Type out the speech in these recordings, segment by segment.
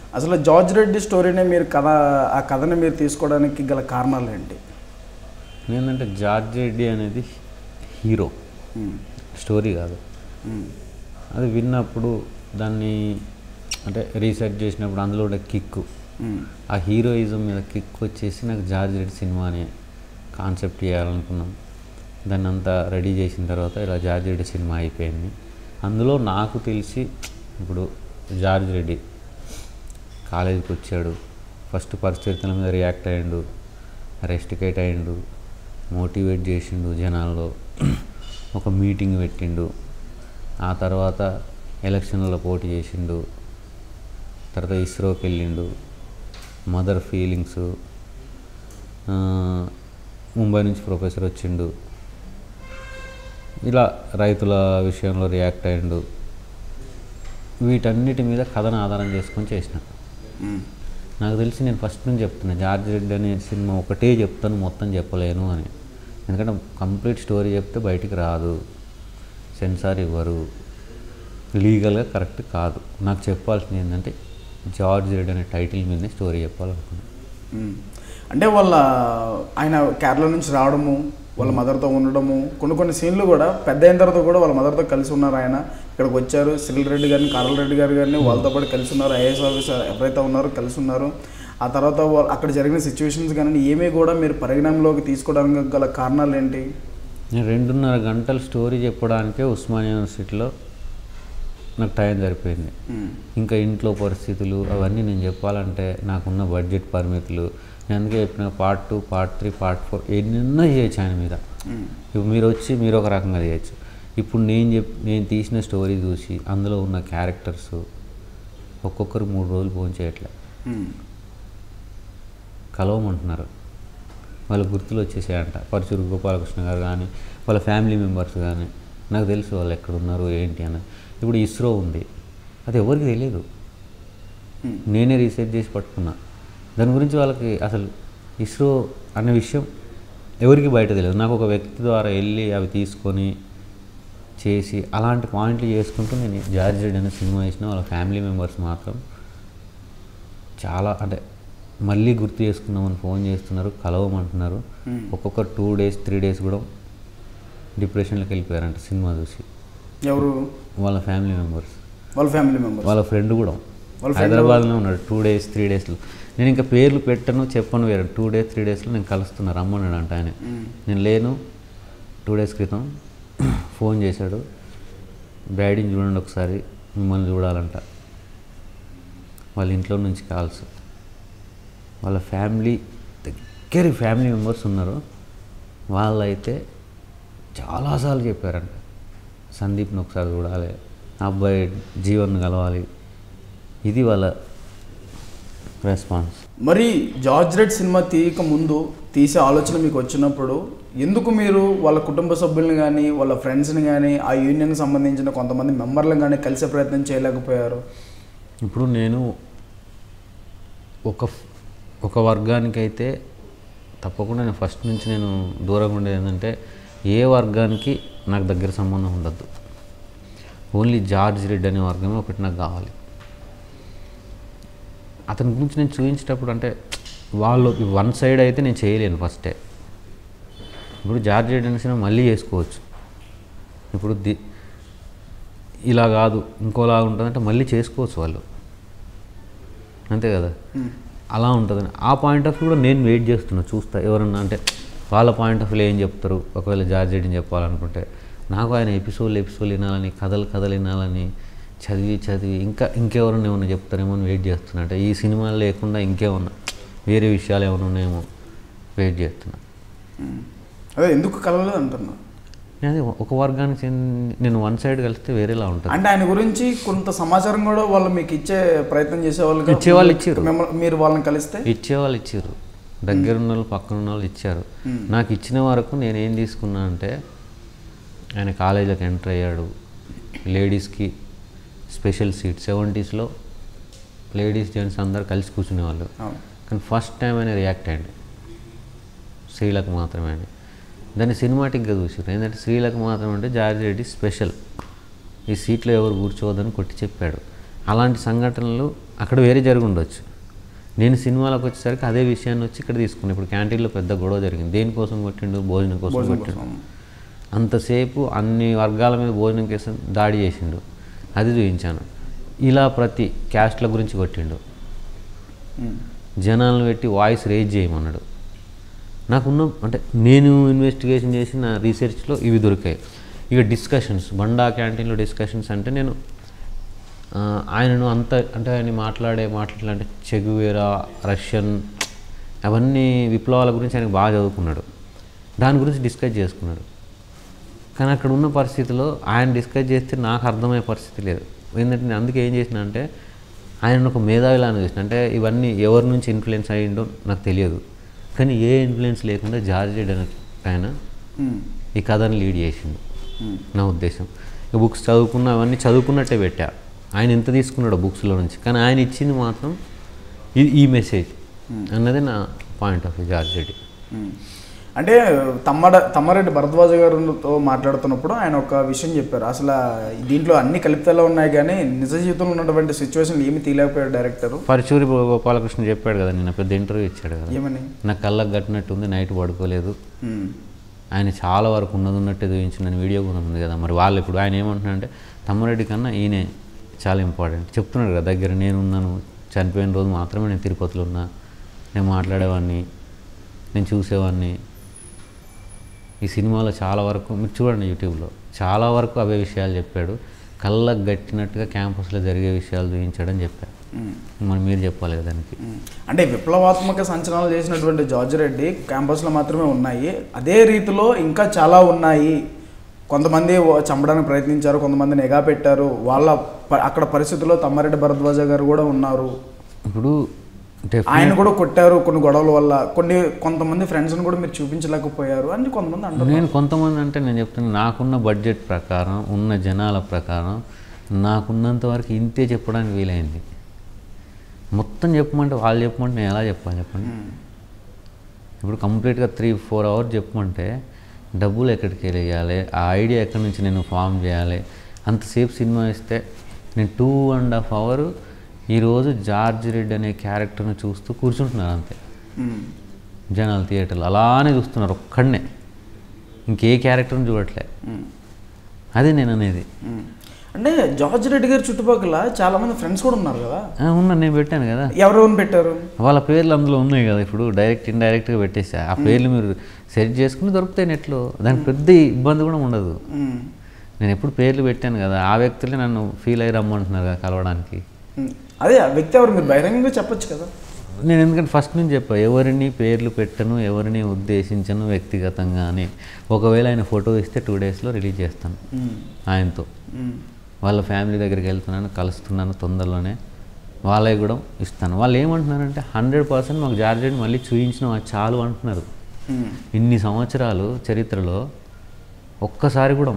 అసలు జార్జ్ రెడ్డి స్టోరీనే మీరు ఆ కథని మీరు తీసుకోవడానికి గల కారణాలు ఏంటి? ఏంటంటే జార్జ్ రెడ్డి అనేది హీరో, స్టోరీ కాదు. అది విన్నప్పుడు దాన్ని అంటే రీసెర్చ్ చేసినప్పుడు అందులో ఉండే కిక్, ఆ హీరోయిజం మీద కిక్ వచ్చేసి నాకు జార్జ్ రెడ్డి సినిమా అనే కాన్సెప్ట్ చేయాలనుకున్నాం. దాన్ని అంతా రెడీ చేసిన తర్వాత ఇలా జార్జ్ రెడ్డి సినిమా అయిపోయింది. అందులో నాకు తెలిసి ఇప్పుడు జార్జ్ రెడ్డి కాలేజీకి వచ్చాడు, ఫస్ట్ పరిస్థితుల మీద రియాక్ట్ అయ్యిండు, రెస్టికేట్ అయ్యిండు, మోటివేట్ చేసిండు జనాల్లో, ఒక మీటింగ్ పెట్టిండు, ఆ తర్వాత ఎలక్షన్లలో పోటీ చేసిండు, తర్వాత ఇస్రోకి వెళ్ళిండు, మదర్ ఫీలింగ్స్, ముంబై నుంచి ప్రొఫెసర్ వచ్చిండు, ఇలా రైతుల విషయంలో రియాక్ట్ అయ్యిండు. వీటన్నిటి మీద కథను ఆధారం చేసుకొని చేసిన. నాకు తెలిసి నేను ఫస్ట్ నుంచి చెప్తున్నా జార్జ్ రెడ్డి అనే సినిమా ఒకటే చెప్తాను, మొత్తం చెప్పలేను అని. ఎందుకంటే కంప్లీట్ స్టోరీ చెప్తే బయటికి రాదు, సెన్సార్ ఇవ్వరు, లీగల్గా కరెక్ట్ కాదు. నాకు చెప్పాల్సింది ఏంటంటే జార్జ్ రెడ్డి అనే టైటిల్ మీదనే స్టోరీ చెప్పాలనుకున్నాను. అంటే ఆయన కేరళ నుంచి రావడము, వాళ్ళ మదర్తో ఉండడము, కొన్ని సీన్లు కూడా పెద్ద అయిన తర్వాత కూడా వాళ్ళ మదర్తో కలిసి ఉన్నారు. ఆయన ఇక్కడికి వచ్చారు, సిరిల్ రెడ్డి గారిని, కారల్ రెడ్డి గారు కానీ వాళ్ళతో పాటు కలిసి ఉన్నారు, ఐఏఎస్ ఆఫీసర్ ఎవరైతే ఉన్నారో కలిసి ఉన్నారు. ఆ తర్వాత అక్కడ జరిగిన సిచ్యువేషన్స్ కానీ ఏమీ కూడా మీరు పరిగణనలోకి తీసుకోవడానికి గల కారణాలు ఏంటి? నేను 2.5 గంటల స్టోరీ చెప్పడానికే ఉస్మానియా యూనివర్సిటీలో నాకు టైం సరిపోయింది. ఇంకా ఇంట్లో పరిస్థితులు అవన్నీ నేను చెప్పాలంటే నాకున్న బడ్జెట్ పరిమితులు, నేను అందుకే చెప్పిన పార్ట్ 2, పార్ట్ 3, పార్ట్ 4 ఎన్నెన్నో చేయొచ్చు ఆయన మీద. ఇప్పుడు మీరు వచ్చి మీరు ఒక రకంగా చేయొచ్చు. ఇప్పుడు నేను తీసిన స్టోరీ చూసి అందులో ఉన్న క్యారెక్టర్స్ ఒక్కొక్కరు 3 రోజులు ఫోన్ చేయట్లే, కలవమంటున్నారు. వాళ్ళ గుర్తులు వచ్చేసాయంట. పరచూరు గోపాలకృష్ణ గారు కానీ వాళ్ళ ఫ్యామిలీ మెంబర్స్ కానీ నాకు తెలుసు వాళ్ళు ఎక్కడున్నారు ఏంటి అని. ఇప్పుడు ఇస్రో ఉంది, అది ఎవరికి తెలియదు, నేనే రీసెర్చ్ చేసి పట్టుకున్నా. దాని గురించి వాళ్ళకి అసలు ఇస్రో అనే విషయం ఎవరికి బయట తెలియదు. నాకు ఒక వ్యక్తి ద్వారా వెళ్ళి అవి తీసుకొని చేసి అలాంటి పాయింట్లు చేసుకుంటూ నేను జార్జ్ రెడ్డి అనే సినిమా వేసిన. వాళ్ళ ఫ్యామిలీ మెంబర్స్ మాత్రం చాలా అంటే మళ్ళీ గుర్తు చేసుకున్నామని ఫోన్ చేస్తున్నారు, కలవమంటున్నారు. ఒక్కొక్కరు 2 days 3 days కూడా డిప్రెషన్లోకి వెళ్ళిపోయారంట సినిమా చూసి. ఎవరు? వాళ్ళ ఫ్యామిలీ మెంబర్స్. వాళ్ళ ఫ్రెండ్ కూడా హైదరాబాద్లో ఉన్నాడు. 2 days 3 daysలో నేను ఇంకా పేర్లు పెట్టను చెప్పను, వేరే 2 days 3 daysలో నేను కలుస్తున్నా రమ్మన్నాడు అంట ఆయన. నేను లేను. 2 days క్రితం ఫోన్ చేశాడు, డాడీని చూడండి ఒకసారి, మిమ్మల్ని చూడాలంట. వాళ్ళ ఇంట్లో నుంచి కాల్స్, వాళ్ళ ఫ్యామిలీ మెంబర్స్ ఉన్నారు. వాళ్ళైతే చాలాసార్లు చెప్పారంట సందీప్ని ఒకసారి చూడాలి, అబ్బాయి జీవన్ కలవాలి. ఇది వాళ్ళ రెస్పాన్స్. మరి జార్జ్ రెడ్డి సినిమా తీయక ముందు తీసే ఆలోచన మీకు వచ్చినప్పుడు ఎందుకు మీరు వాళ్ళ కుటుంబ సభ్యులను కానీ వాళ్ళ ఫ్రెండ్స్ని కానీ ఆ యూనియన్కి సంబంధించిన కొంతమంది మెంబర్లను కానీ కలిసే ప్రయత్నం చేయలేకపోయారు? ఇప్పుడు నేను ఒక వర్గానికైతే తప్పకుండా నేను ఫస్ట్ నుంచి నేను దూరంగా ఉండేది ఏంటంటే ఏ వర్గానికి నాకు దగ్గర సంబంధం ఉండద్దు. ఓన్లీ జార్జ్ రెడ్డి అనే వర్గమే ఒకటి నాకు కావాలి. అతని గురించి నేను చూపించేటప్పుడు అంటే వాళ్ళు వన్ సైడ్ అయితే నేను చేయలేను ఫస్టే. ఇప్పుడు జార్జ్ రెడ్డి అనే సినిమా మళ్ళీ చేసుకోవచ్చు. ఇప్పుడు ఇలా కాదు ఇంకోలా ఉంటుందంటే మళ్ళీ చేసుకోవచ్చు వాళ్ళు, అంతే కదా. అలా ఉంటుందని ఆ పాయింట్ ఆఫ్ వ్యూ కూడా నేను వెయిట్ చేస్తున్నా, చూస్తా ఎవరన్నా అంటే వాళ్ళ పాయింట్ ఆఫ్ వ్యూ ఏం చెప్తారు. ఒకవేళ జార్జ్ రెడ్డిని చెప్పాలనుకుంటే నాకు ఆయన ఎపిసోడ్లు వినాలని, కథలు వినాలని, చదివి ఇంకెవరన్నా ఏమన్నా చెప్తారేమో అని వెయిట్ చేస్తున్నా. అంటే ఈ సినిమాలు లేకుండా ఇంకేమన్నా వేరే విషయాలు ఏమైనా ఉన్నాయేమో వెయిట్ చేస్తున్నా. అదే ఎందుకు కలవలేదు అంటున్నా. అదే ఒక వర్గానికి నేను వన్ సైడ్ కలిస్తే వేరేలా ఉంటుంది. అంటే ఆయన గురించి కొంత సమాచారం కూడా వాళ్ళు మీకు ఇచ్చే ప్రయత్నం చేసేవాళ్ళు ఇచ్చారు. మీరు వాళ్ళని కలిస్తే ఇచ్చేవాళ్ళు ఇచ్చారు, దగ్గరున్న వాళ్ళు పక్కన ఉన్న వాళ్ళు ఇచ్చారు. నాకు ఇచ్చిన వరకు నేనేం తీసుకున్నా అంటే ఆయన కాలేజీలోకి ఎంటర్ అయ్యాడు, లేడీస్కి special seat 70s ladies gents అందరు కలిసి కూర్చునేవాళ్ళు. కానీ ఫస్ట్ టైం ఆయన రియాక్ట్ అయ్యండి స్త్రీలకు మాత్రమే అని. దాన్ని సినిమాటిక్గా చూసారు. ఏంటంటే స్త్రీలకు మాత్రమే అంటే జార్జ్ రెడ్డి స్పెషల్, ఈ సీట్లో ఎవరు కూర్చోవద్దని కొట్టి చెప్పాడు. అలాంటి సంఘటనలు అక్కడ వేరే జరిగి ఉండొచ్చు. నేను సినిమాలోకి వచ్చేసరికి అదే విషయాన్ని వచ్చి ఇక్కడ తీసుకున్నాను. ఇప్పుడు క్యాంటీన్లో పెద్ద గొడవ జరిగింది. దేనికోసం కొట్టిండు? భోజనం కోసం కొట్టిండు. అంతసేపు అన్ని వర్గాల మీద భోజనం కోసం దాడి చేసిండు, అది చూపించాను. ఇలా ప్రతి క్యాస్ట్ల గురించి కొట్టిండు, జనాలను పెట్టి వాయిస్ రేజ్ చేయమన్నాడు. నాకున్న అంటే నేను ఇన్వెస్టిగేషన్ చేసిన రీసెర్చ్లో ఇవి దొరికాయి. ఇక డిస్కషన్స్, బండా క్యాంటీన్లో డిస్కషన్స్ అంటే నేను ఆయనను అంత అంటే ఆయన మాట్లాడే మాటలు అంటే చెగువేరా, రష్యన్, అవన్నీ విప్లవాల గురించి ఆయనకు బాగా చదువుకున్నాడు, దాని గురించి డిస్కస్ చేసుకున్నాడు. కానీ అక్కడ ఉన్న పరిస్థితిలో ఆయన డిస్కస్ చేస్తే నాకు అర్థమయ్యే పరిస్థితి లేదు. ఏంటంటే నేను అందుకే ఏం చేసిన అంటే ఆయన ఒక మేధావిలాగా చేసిన. అంటే ఇవన్నీ ఎవరి నుంచి ఇన్ఫ్లుయెన్స్ అయ్యిండో నాకు తెలియదు, కానీ ఏ ఇన్ఫ్లుయెన్స్ లేకుండా జార్జ్ రెడ్డి అనే ఆయన ఈ కథను లీడ్ చేసిండు నా ఉద్దేశం. ఇక బుక్స్ చదువుకున్న అవన్నీ చదువుకున్నట్టే పెట్టా, ఆయన ఎంత తీసుకున్నాడో బుక్స్లో నుంచి, కానీ ఆయన ఇచ్చింది మాత్రం ఈ మెసేజ్ అన్నది నా point of view George Reddy. అంటే తమ్మారెడ్డి భరద్వాజ గారితో మాట్లాడుతున్నప్పుడు ఆయన ఒక విషయం చెప్పారు, అసలు దీంట్లో అన్ని కల్పితలో ఉన్నాయి కానీ నిజ జీవితంలో ఉన్నటువంటి సిచ్యువేషన్ ఏమి తీయలేకపోయాడు డైరెక్టర్. పరచూరి గోపాలకృష్ణ చెప్పాడు కదా, నిన్న పెద్ద ఇంటర్వ్యూ ఇచ్చాడు కదా, ఏమని? నాకు కళ్ళకు కట్టినట్టుంది, నైట్ పడుకోలేదు, ఆయన చాలా వరకు ఉన్నట్టే చూపించిన వీడియో కూడా ఉంది కదా. మరి వాళ్ళు ఇప్పుడు ఆయన ఏమంటున్నారంటే తమ్మారెడ్డి కన్నా ఈయనే చాలా ఇంపార్టెంట్ చెప్తున్నాడు కదా. దగ్గర నేనున్నాను, చనిపోయిన రోజు మాత్రమే నేను తిరుపతిలో ఉన్నా, నేను మాట్లాడేవాడిని, నేను చూసేవాడిని. ఈ సినిమాలో చాలా వరకు మీరు చూడండి, యూట్యూబ్లో చాలా వరకు అవే విషయాలు చెప్పాడు. కళ్ళకు గట్టినట్టుగా క్యాంపస్లో జరిగే విషయాలు చూపించాడని చెప్పాడు. మరి మీరు చెప్పాలి కదా దానికి. అంటే విప్లవాత్మక సంచలనాలు చేసినటువంటి జార్జ్ రెడ్డి క్యాంపస్లో మాత్రమే ఉన్నాయి, అదే రీతిలో ఇంకా చాలా ఉన్నాయి. కొంతమంది చంపడానికి ప్రయత్నించారు, కొంతమంది నిఘా పెట్టారు, వాళ్ళ అక్కడ పరిస్థితుల్లో తమ్మారెడ్డి భరద్వాజ గారు కూడా ఉన్నారు. ఇప్పుడు ఆయన కూడా కొట్టారు కొన్ని గొడవల వల్ల, కొంతమంది ఫ్రెండ్స్ని కూడా మీరు చూపించలేకపోయారు అని కొంతమంది అంటారు. నేను కొంతమంది అంటే నేను చెప్తాను, నాకున్న బడ్జెట్ ప్రకారం, ఉన్న జనాల ప్రకారం నాకున్నంత వరకు ఇంతే చెప్పడానికి వీలైంది. మొత్తం చెప్పమంటే వాళ్ళు చెప్పమంటే నేను ఎలా చెప్పాలి చెప్పండి. ఇప్పుడు కంప్లీట్గా 3-4 అవర్స్ చెప్పమంటే డబ్బులు ఎక్కడికి వెళ్ళాలి, ఆ ఐడియా ఎక్కడి నుంచి నేను ఫామ్ చేయాలి. అంతసేపు సినిమా ఇస్తే నేను 2.5 hours ఈరోజు జార్జ్ రెడ్డి అనే క్యారెక్టర్ని చూస్తూ కూర్చుంటున్నారు అంతే. జనాలు థియేటర్లో అలానే చూస్తున్నారు, ఒక్కడనే, ఇంకే క్యారెక్టర్ని చూడట్లే. అదే నేను అనేది. అంటే జార్జ్ రెడ్డి గారి చుట్టుపక్కల చాలామంది ఫ్రెండ్స్ కూడా ఉన్నారు కదా. ఉన్నారు, నేను పెట్టాను కదా. ఎవరెవరు పెట్టారు? వాళ్ళ పేర్లు అందులో ఉన్నాయి కదా. ఇప్పుడు డైరెక్ట్ ఇండైరెక్ట్గా పెట్టేసా. ఆ పేర్లు మీరు సెర్చ్ చేసుకుని దొరుకుతాయి నెట్లో, దానికి పెద్ద ఇబ్బంది కూడా ఉండదు. నేను ఎప్పుడు పేర్లు పెట్టాను కదా, ఆ వ్యక్తులే నన్ను ఫీల్ అయ్యి రమ్మంటున్నారు కదా కలవడానికి. అదే ఆ వ్యక్తి ఎవరు మీరు బహిరంగంగా చెప్పొచ్చు కదా. నేను ఎందుకంటే ఫస్ట్ నుంచి చెప్పాను, ఎవరిని పేర్లు పెట్టను, ఎవరిని ఉద్దేశించను వ్యక్తిగతంగా అని. ఒకవేళ ఆయన ఫోటో ఇస్తే 2 daysలో రిలీజ్ చేస్తాను ఆయనతో. వాళ్ళ ఫ్యామిలీ దగ్గరికి వెళ్తున్నాను, కలుస్తున్నాను తొందరలోనే, వాళ్ళకి కూడా ఇస్తాను. వాళ్ళు ఏమంటున్నారంటే 100% మాకు జార్జ్ రెడ్డి మళ్ళీ చూపించిన చాలు అంటున్నారు. ఇన్ని సంవత్సరాలు చరిత్రలో ఒక్కసారి కూడా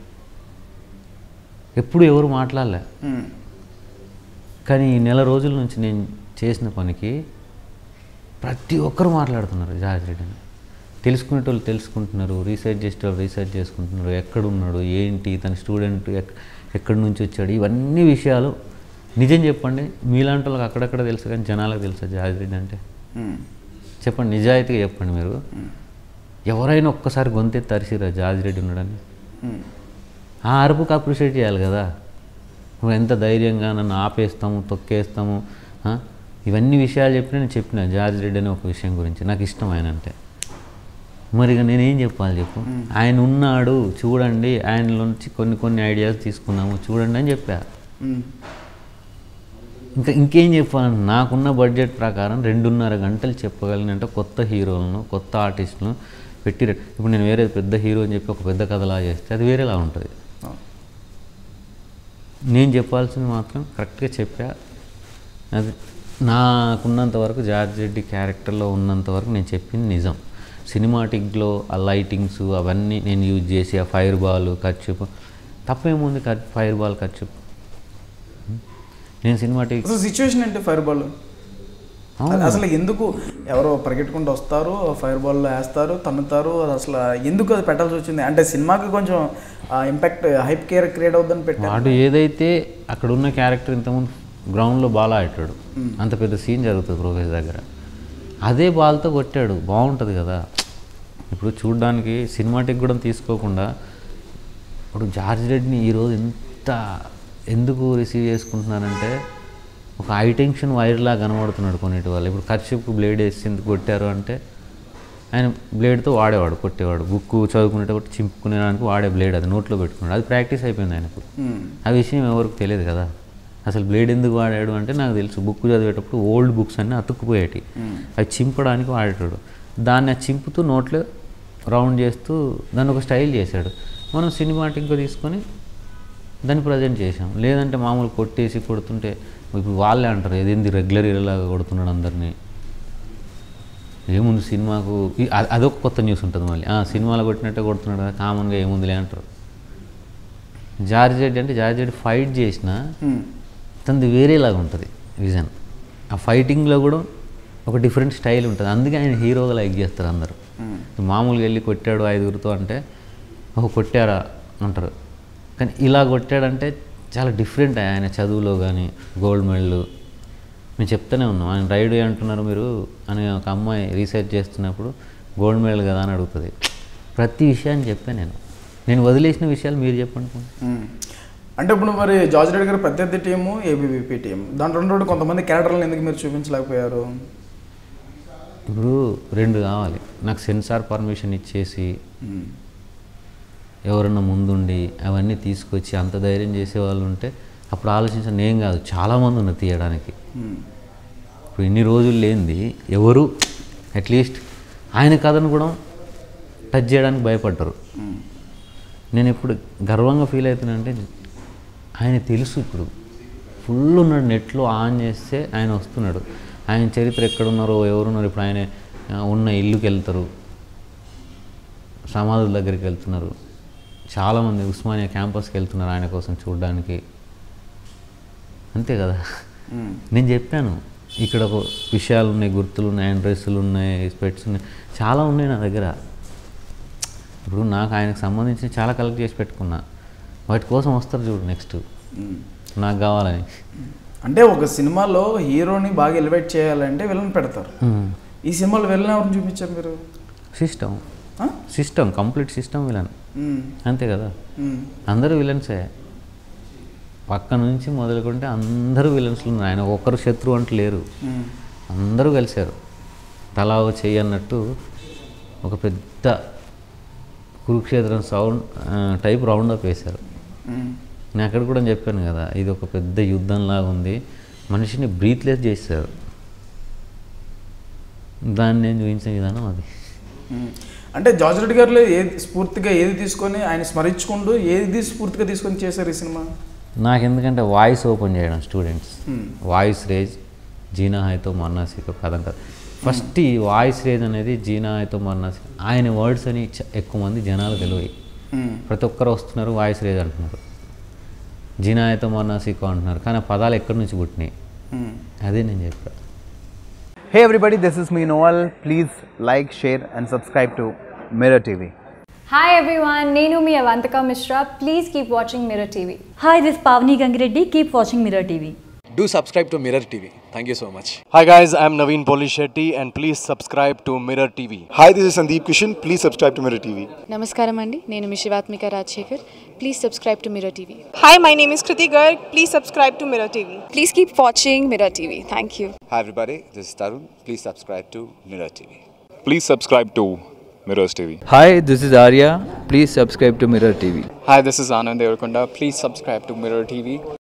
ఎప్పుడు ఎవరు మాట్లాడలే. కానీ ఈ 4 రోజుల నుంచి నేను చేసిన పనికి ప్రతి ఒక్కరు మాట్లాడుతున్నారు జార్జ్ రెడ్డిని. తెలుసుకునేటోళ్ళు తెలుసుకుంటున్నారు, రీసెర్చ్ చేసేటోళ్ళు రీసెర్చ్ చేసుకుంటున్నారు, ఎక్కడున్నాడు, ఏంటి, తన స్టూడెంట్ ఎక్కడి నుంచి వచ్చాడు, ఇవన్నీ విషయాలు. నిజం చెప్పండి, మీలాంటి వాళ్ళకి అక్కడక్కడ తెలుసు కానీ జనాలకు తెలుసా జార్జ్ రెడ్డి అంటే? చెప్పండి, నిజాయితీగా చెప్పండి. మీరు ఎవరైనా ఒక్కసారి గొంతెత్తి అరిసిరా జార్జ్ రెడ్డి ఉన్నాడని? ఆ అరుపుకి అప్రిషియేట్ చేయాలి కదా. నువ్వు ఎంత ధైర్యంగా నన్ను ఆపేస్తాము, తొక్కేస్తాము, ఇవన్నీ విషయాలు చెప్పిన జార్జ్ రెడ్డి అనే ఒక విషయం గురించి నాకు ఇష్టం ఆయన అంటే. మరి ఇక నేనేం చెప్పాలి చెప్పు? ఆయన ఉన్నాడు చూడండి, ఆయనలోంచి కొన్ని ఐడియాస్ తీసుకున్నాము చూడండి అని చెప్పా. ఇంకేం చెప్పాలని, నాకున్న బడ్జెట్ ప్రకారం 2.5 గంటలు చెప్పగలిగినంటే కొత్త హీరోలను, కొత్త ఆర్టిస్టులను పెట్టి. ఇప్పుడు నేను వేరే పెద్ద హీరో అని చెప్పి ఒక పెద్ద కథలా చేస్తే అది వేరేలా ఉంటుంది. నేను చెప్పాల్సింది మాత్రం కరెక్ట్గా చెప్పా. అది నాకున్నంత వరకు జార్జ్ రెడ్డి క్యారెక్టర్లో ఉన్నంత వరకు నేను చెప్పింది నిజం. సినిమాటిక్లో ఆ లైటింగ్స్ అవన్నీ నేను యూజ్ చేసి, ఆ ఫైర్ బాల్ ఖర్చు తప్పేముంది, ఫైర్ బాల్ ఖర్చు. నేను సినిమాటిక్ సిచ్యువేషన్ అంటే ఫైర్ బాల్ అసలు ఎందుకు ఎవరో పరిగెట్టుకుంటూ వస్తారు, ఫైర్ బాల్లో వేస్తారు, తన్నుతారు, అసలు ఎందుకు అది పెట్టాల్సి వచ్చింది? అంటే సినిమాకి కొంచెం ఇంపాక్ట్ హైప్ క్రియేట్ అవుతుందని పెట్టారు. వాడు ఏదైతే అక్కడ ఉన్న క్యారెక్టర్ ఇంతకుముందు గ్రౌండ్లో బాల్ ఆడాడు, అంత పెద్ద సీన్ జరుగుతుంది ప్రొఫెసర్ దగ్గర, అదే బాల్తో కొట్టాడు, బాగుంటుంది కదా. ఇప్పుడు చూడ్డానికి సినిమాటిక్ కూడా తీసుకోకుండా ఇప్పుడు జార్జ్ రెడ్డిని ఈరోజు ఎందుకు రిసీవ్ చేసుకుంటున్నారంటే ఒక హై టెన్షన్ వైర్లా కనబడుతున్నాడు కొన్నిటి వాళ్ళు. ఇప్పుడు కర్షిప్కి బ్లేడ్ వేసి ఎందుకు కొట్టారు అంటే ఆయన బ్లేడ్తో వాడేవాడు, కొట్టేవాడు, బుక్ చదువుకునేటప్పుడు చింపుకునేదానికి వాడే బ్లేడ్, అది నోట్లో పెట్టుకున్నాడు, అది ప్రాక్టీస్ అయిపోయింది ఆయనకు. ఆ విషయం ఎవరికి తెలియదు కదా. అసలు బ్లేడ్ ఎందుకు వాడాడు అంటే నాకు తెలుసు, బుక్ చదివేటప్పుడు ఓల్డ్ బుక్స్ అన్నీ అతుక్కుపోయేటి, అవి చింపడానికి వాడేటాడు. దాన్ని చింపుతూ నోట్లో రౌండ్ చేస్తూ దాన్ని ఒక స్టైల్ చేశాడు. మనం సినిమాటిక్గా తీసుకొని దాన్ని ప్రజెంట్ చేసాం. లేదంటే మామూలు కొట్టేసి కొడుతుంటే ఇప్పుడు వాళ్ళే అంటారు ఏదేంది రెగ్యులర్ ఇలాగా కొడుతున్నాడు అందరినీ. ఏముంది సినిమాకు, అదొక కొత్త న్యూస్ ఉంటుంది మళ్ళీ, సినిమాలో కొట్టినట్టే కొడుతున్నాడు కదా, కామన్గా ఏముందిలే అంటారు. జార్జ్ రెడ్డి అంటే జార్జ్ రెడ్డి ఫైట్ చేసినా తనది వేరేలాగా ఉంటుంది విజన్. ఆ ఫైటింగ్లో కూడా ఒక డిఫరెంట్ స్టైల్ ఉంటుంది, అందుకే ఆయన హీరోగా లైక్ చేస్తారు అందరూ. మామూలుగా వెళ్ళి కొట్టాడు 5గురితో అంటే కొట్టారా అంటారు, కానీ ఇలా కొట్టాడంటే చాలా డిఫరెంట్. ఆయన చదువులో కానీ గోల్డ్ మెడల్ మేము చెప్తూనే ఉన్నాం. ఆయన రైడ్ అంటున్నారు మీరు అని ఒక అమ్మాయి రీసెర్చ్ చేస్తున్నప్పుడు గోల్డ్ మెడల్ కదా అని అడుగుతుంది. ప్రతి విషయాన్ని చెప్పాను నేను వదిలేసిన విషయాలు మీరు చెప్పండి. అంటే ఇప్పుడు మరి జార్జ్ రెడ్డి గారు ప్రత్యర్థి టీము, ఏబీవీపీ టీం, దాంట్లో కొంతమంది క్యారెక్టర్లను ఎందుకు మీరు చూపించలేకపోయారు? ఇప్పుడు 2 కావాలి నాకు, సెన్సార్ పర్మిషన్ ఇచ్చేసి ఎవరన్నా ముందుండి అవన్నీ తీసుకొచ్చి అంత ధైర్యం చేసేవాళ్ళు ఉంటే అప్పుడు ఆలోచించాను. నేను కాదు, చాలామంది ఉన్నారు తీయడానికి. ఇప్పుడు ఇన్ని రోజులు లేనిది ఎవరు అట్లీస్ట్ ఆయన కథను కూడా టచ్ చేయడానికి భయపడ్డారు. నేను ఇప్పుడు గర్వంగా ఫీల్ అవుతున్నానంటే ఆయన తెలుసు, ఇప్పుడు ఫుల్ ఉన్నాడు, నెట్లో ఆన్ చేస్తే ఆయన వస్తున్నాడు. ఆయన చరిత్ర ఎక్కడున్నారో ఎవరున్నారు, ఇప్పుడు ఆయన ఉన్న ఇల్లుకి వెళ్తారు, సమాధుల దగ్గరికి వెళ్తున్నారు, చాలామంది ఉస్మానియా క్యాంపస్కి వెళ్తున్నారు ఆయన కోసం చూడడానికి. అంతే కదా. నేను చెప్పాను ఇక్కడ ఒక విషయాలు ఉన్నాయి, గుర్తులు ఉన్నాయి, ఆయన డ్రెస్సులు ఉన్నాయి, స్పెట్స్ ఉన్నాయి, చాలా ఉన్నాయి నా దగ్గర. ఇప్పుడు నాకు ఆయనకు సంబంధించి చాలా కలెక్ట్ చేసి పెట్టుకున్నా, వాటి కోసం వస్తారు చూడు నెక్స్ట్ నాకు కావాలని. అంటే ఒక సినిమాలో హీరోని బాగా ఎలివేట్ చేయాలంటే విలన్ పెడతారు. ఈ సినిమాలో విలన్ ఎవరిని చూపించారు మీరు? సిస్టమ్ కంప్లీట్ సిస్టమ్ విలన్, అంతే కదా. అందరూ విలన్సే, పక్క నుంచి మొదలుకుంటే అందరూ విలన్స్లు ఉన్నారు. ఆయన ఒక్కరు శత్రువు అంటూ లేరు, అందరూ కలిశారు. తలా చెయ్యి అన్నట్టు ఒక పెద్ద కురుక్షేత్రం సౌండ్ టైప్ రౌండప్ వేశారు. నేను అక్కడ కూడా చెప్పాను కదా, ఇది ఒక పెద్ద యుద్ధంలాగా ఉంది, మనిషిని బ్రీత్లెస్ చేశారు. దాన్ని నేను చూపించిన విధానం అది. అంటే జార్జ్ రెడ్డి గారిలో ఏది తీసుకొని ఆయన స్మరించుకుంటూ ఏది స్ఫూర్తిగా తీసుకొని చేశారు ఈ సినిమా? నాకు ఎందుకంటే వాయిస్ ఓపెన్ చేయడం, స్టూడెంట్స్ వాయిస్ రేజ్, జీనా హైతో మర్నాసికో కథం కదా. ఫస్ట్ ఈ వాయిస్ రేజ్ అనేది జీనా హైతో మర్నాసి ఆయన వర్డ్స్ అని ఎక్కువ మంది జనాలు తెలివి, ప్రతి ఒక్కరు వస్తున్నారు వాయిస్ రేజ్ అంటున్నారు, జీనా హైతో మర్నాసికో అంటున్నారు, కానీ ఆ పదాలు ఎక్కడి నుంచి పుట్టినాయి అదే నేను చెప్పాను. Hey everybody, this is me Noel. Please like, share and subscribe to Mirror TV. Hi everyone, Nenu mi Avantika Mishra. Please keep watching Mirror TV. Hi, this is Pavni Gangireddy. Keep watching Mirror TV. Do subscribe to Mirror TV. Thank you so much. Hi guys, I'm Naveen Polishetty and please subscribe to Mirror TV. Hi, this is Sandeep Kishan. Please subscribe to Mirror TV. Namaskaram andi, nenu mi Shivatmika Rajshekhar. Please subscribe to Mirror TV. Hi, my name is Kriti Garg. Please subscribe to Mirror TV. Please keep watching Mirror TV. Thank you. Hi everybody, this is Tarun. Please subscribe to Mirror TV. Please subscribe to Mirrors TV. Hi, this is Arya. Please subscribe to Mirror TV. Hi, this is Anand Devarkonda. Please subscribe to Mirror TV.